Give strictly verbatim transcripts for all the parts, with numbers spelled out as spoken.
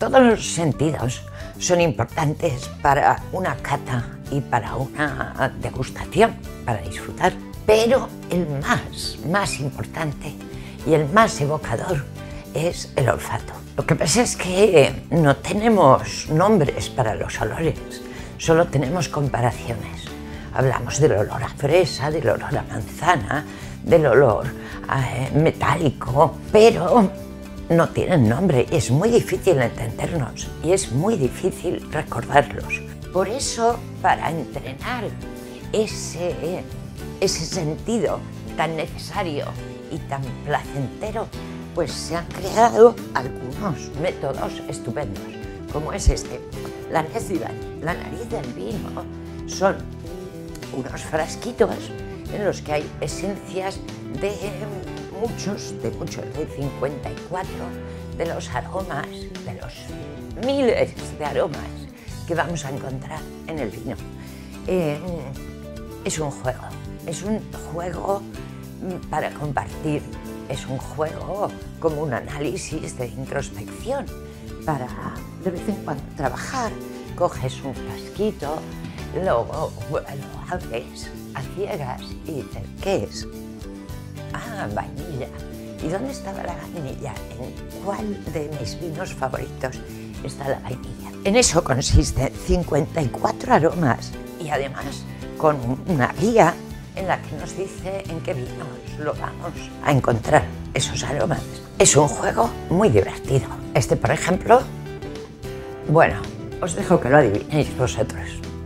Todos los sentidos son importantes para una cata y para una degustación, para disfrutar. Pero el más, más importante y el más evocador es el olfato. Lo que pasa es que no tenemos nombres para los olores, solo tenemos comparaciones. Hablamos del olor a fresa, del olor a manzana, del olor eh, metálico, pero no tienen nombre y es muy difícil entendernos y es muy difícil recordarlos. Por eso, para entrenar ese, ese sentido tan necesario y tan placentero, pues se han creado algunos métodos estupendos, como es este. La nariz, la nariz del vino son unos frasquitos en los que hay esencias de muchos, de muchos, de cincuenta y cuatro de los aromas, de los miles de aromas que vamos a encontrar en el vino. Eh, es un juego, es un juego para compartir, es un juego como un análisis de introspección para de vez en cuando trabajar. Coges un frasquito, luego lo abres a ciegas y dices, ¿qué es? Ah, vainilla. ¿Y dónde estaba la vainilla? ¿En cuál de mis vinos favoritos está la vainilla? En eso consiste cincuenta y cuatro aromas y además con una guía en la que nos dice en qué vinos lo vamos a encontrar, esos aromas. Es un juego muy divertido. Este, por ejemplo, bueno, os dejo que lo adivinéis vosotros.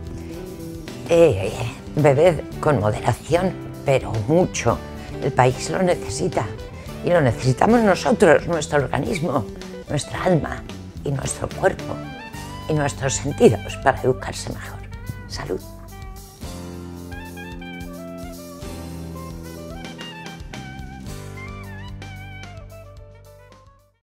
Eh, bebed con moderación, pero mucho. El país lo necesita y lo necesitamos nosotros, nuestro organismo, nuestra alma y nuestro cuerpo y nuestros sentidos para educarse mejor. Salud.